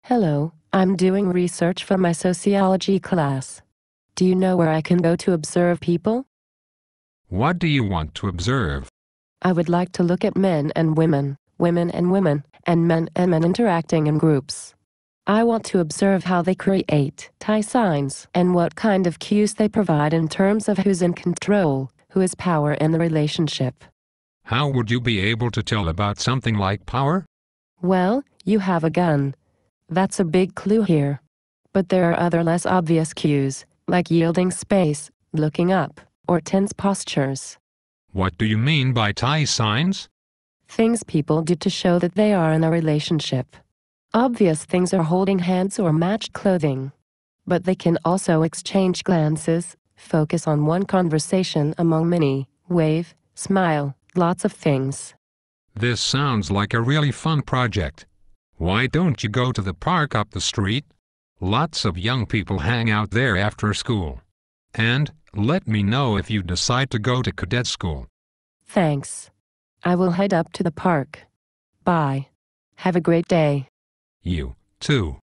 Hello, I'm doing research for my sociology class. Do you know where I can go to observe people? What do you want to observe? I would like to look at men and women, women and women, and men interacting in groups. I want to observe how they create tie signs and what kind of cues they provide in terms of who's in control, who has power in the relationship. How would you be able to tell about something like power? Well, you have a gun. That's a big clue here. But there are other less obvious cues, like yielding space, looking up, or tense postures. What do you mean by tie signs? Things people do to show that they are in a relationship. Obvious things are holding hands or matched clothing. But they can also exchange glances, focus on one conversation among many, wave, smile, lots of things. This sounds like a really fun project. Why don't you go to the park up the street? Lots of young people hang out there after school. And let me know if you decide to go to cadet school. Thanks. I will head up to the park. Bye. Have a great day. You, too.